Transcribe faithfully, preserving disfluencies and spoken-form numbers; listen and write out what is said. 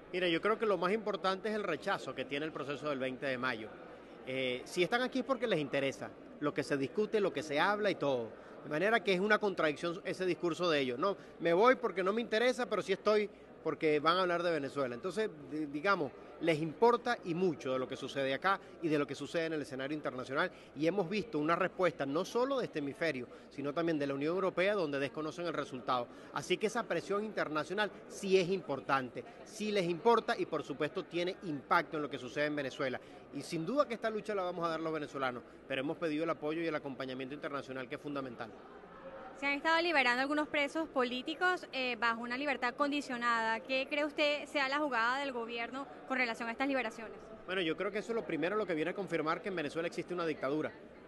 Mira, yo creo que lo más importante es el rechazo que tiene el proceso del veinte de mayo. Eh, si están aquí es porque les interesa lo que se discute, lo que se habla y todo. De manera que es una contradicción ese discurso de ellos. No, me voy porque no me interesa, pero sí estoy porque van a hablar de Venezuela. Entonces, digamos, les importa y mucho de lo que sucede acá y de lo que sucede en el escenario internacional. Y hemos visto una respuesta no solo de este hemisferio, sino también de la Unión Europea, donde desconocen el resultado. Así que esa presión internacional sí es importante, sí les importa y por supuesto tiene impacto en lo que sucede en Venezuela. Y sin duda que esta lucha la vamos a dar los venezolanos, pero hemos pedido el apoyo y el acompañamiento internacional, que es fundamental. Se han estado liberando algunos presos políticos eh, bajo una libertad condicionada. ¿Qué cree usted sea la jugada del gobierno con relación a estas liberaciones? Bueno, yo creo que eso es lo primero, lo que viene a confirmar que en Venezuela existe una dictadura.